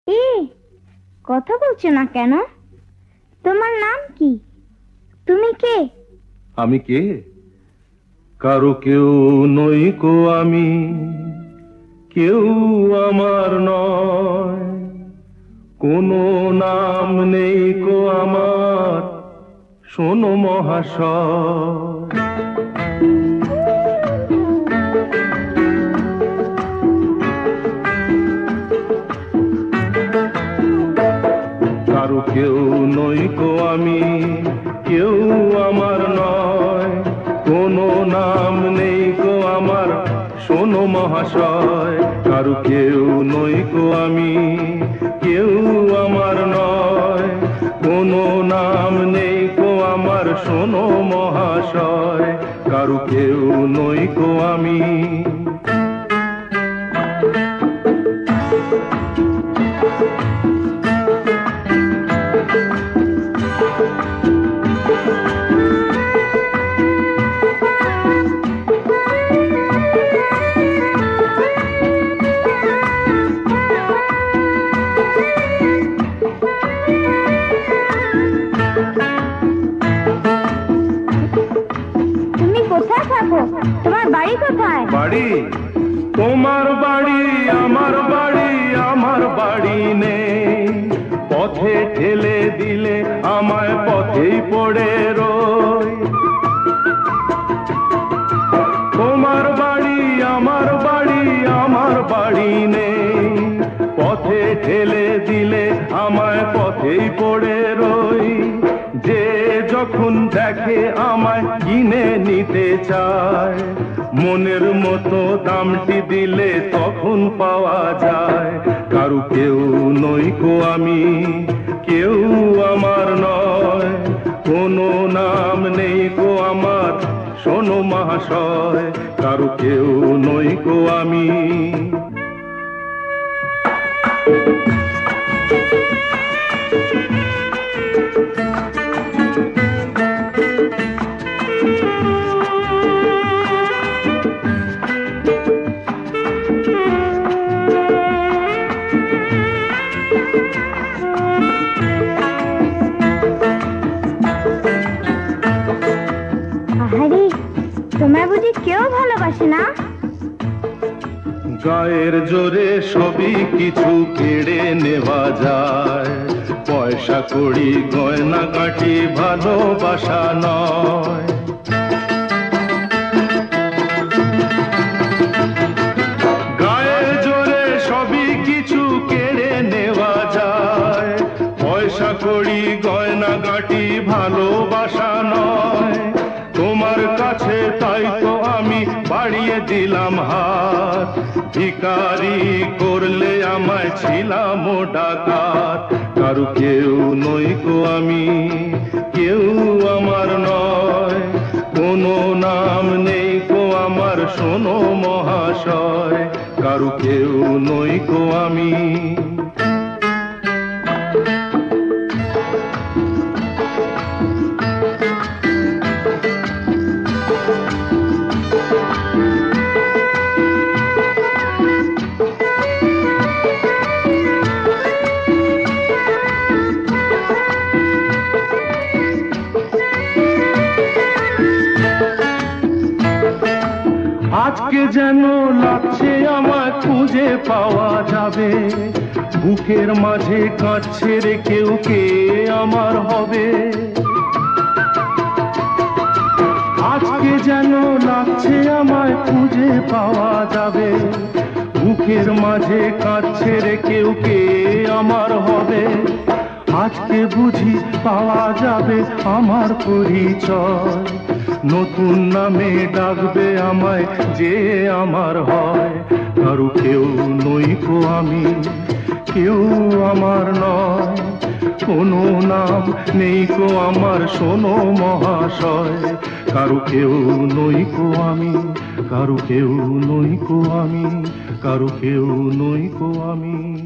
এই কথা বলছো না কেন? তোমার নাম কি? তুমি কে? আমি কে? কারো কেউ নই কো আমি, কেউ আমার নয়। কোনো নাম নেই কো আমার, শোনো মহাশয়। কারো কেউ নই কো আমি, কেউ আমার নয়। কোনো নাম নেই কো আমার, শোনো মহাশয়। কারো কেউ নই কো আমি, কেউ আমার নয়। কোনো নাম নেই কো আমার, শোনো মহাশয়। কারো কেউ নই কো আমি। তোমার বাড়ি কোথায়? বাড়ি? তোমার বাড়ি আমার বাড়ি, আমার বাড়ি নেই। পথে ঠেলে দিলে আমায় পথেই পড়ে রই। তোমার বাড়ি আমার বাড়ি, আমার বাড়ি নেই। পথে ঠেলে দিলে আমায় পথেই পড়ে রই। যে যখন দেখে আমায় কিনে নিতে চায়, মনের মতো দামটি দিলে তখন পাওয়া যায়। কারু কেউ নই কো আমি, কেউ আমার নয়। কোনো নাম নেই কো আমার, শোনো মহাশয়। কারু কেউ নই কো আমি। তোমায় বুঝি কেউ ভালোবাসে না? গায়ের জোরে সবই কিছু কেড়ে নেওয়া যায়। পয়সা কড়ি গয়না কাটি ভালোবাসা নয়। গায়ের জোরে সবই কিছু কেড়ে নেওয়া যায়। পয়সা কড়ি গয়না কাটি ভালোবাসা নয়। তোমার কাছে তাই তো আমি বাড়িয়ে দিলাম হাত। ভিখারি করলে আমায় ছিলাম ডাকাত। কারু কেউ নই কো আমি, কেউ আমার নয়। কোনো নাম নেই কো আমার, শোনো মহাশয়। কারু কেউ নই কো আমি। আজকে যেন লাগছে আমায় খুঁজে পাওয়া যাবে। বুকের মাঝে কাঁদছে রে কেউ, কে আমার হবে। আজকে যেন লাগছে আমায় খুঁজে পাওয়া যাবে। বুকের মাঝে কাঁদছে রে কেউ, কে আমার হবে। আজকে বুঝি পাওয়া যাবে আমার পরিচয়। নতুন নামে ডাকবে আমায় যে আমার হয়। কারু কেউ নই কো আমি, কেউ আমার নয়। কোনো নাম নেই কো আমার, শোনো মহাশয়। কারু কেউ নই কো আমি, কারু কেউ নই কো আমি, কারু কেউ নই কো আমি।